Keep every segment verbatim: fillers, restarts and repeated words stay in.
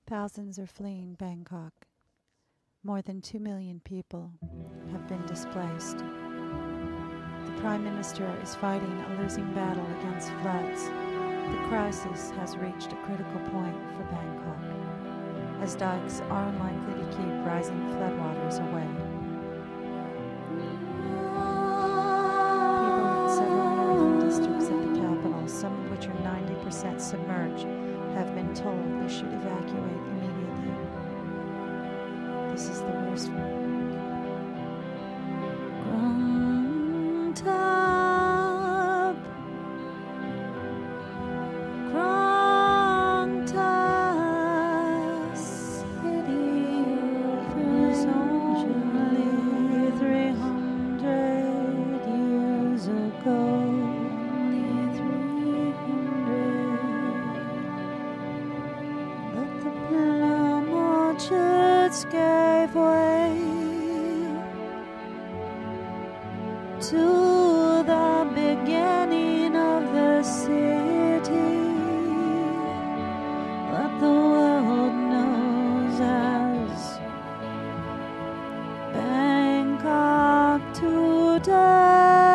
Thousands are fleeing Bangkok. More than two million people have been displaced. The Prime Minister is fighting a losing battle against floods. The crisis has reached a critical point for Bangkok, as dikes are unlikely to keep rising floodwaters away. People in several northern districts of the capital, some of which are ninety percent submerged, have been told they should evacuate immediately. This is the worst one. Krung Thep, Krung Thep, city was only three hundred years ago. Only three hundred. But the plum orchards gave way to the beginning of the city that the world knows as Bangkok today.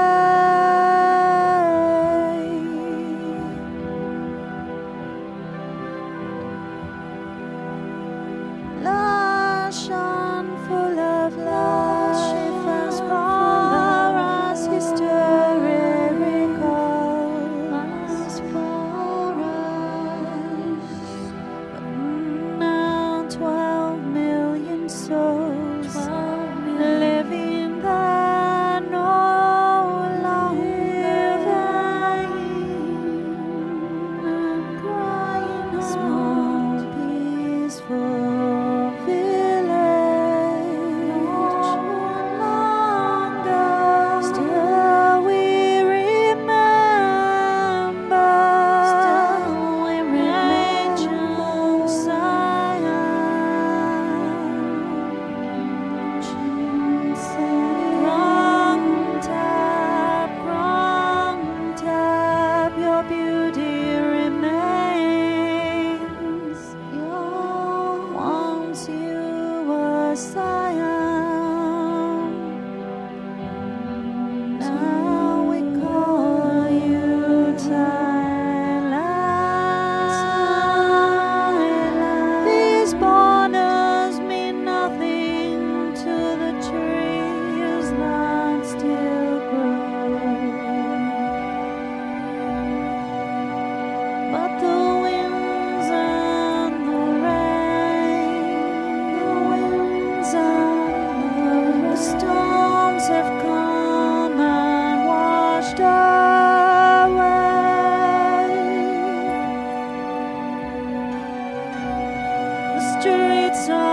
Lush and full of life as far as history recalls. As far as, but now twelve million souls living there no longer dying and crying. Small peaceful streets are